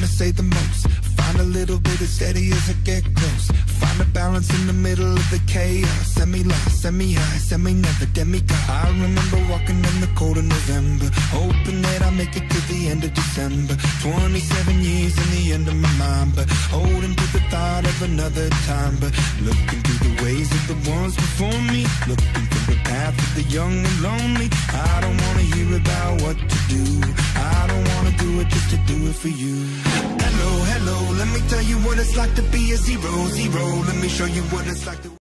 to say the most. Find a little bit of steady as I get close. Find a balance in the middle of the chaos. Semi-lost, semi-high, semi-never, demigod. I remember walking in the cold of November, hoping that I'll make it to the end of December. 27 years in the end of my mind, but holding to the thought of another time. But looking through the ways of the ones before me, looking through the path of the young and lonely. I don't wanna hear about what to do. I don't wanna do it just to do it for you. Hello, hello, let me tell you what it's like to be a zero, zero. Let me show you what it's like to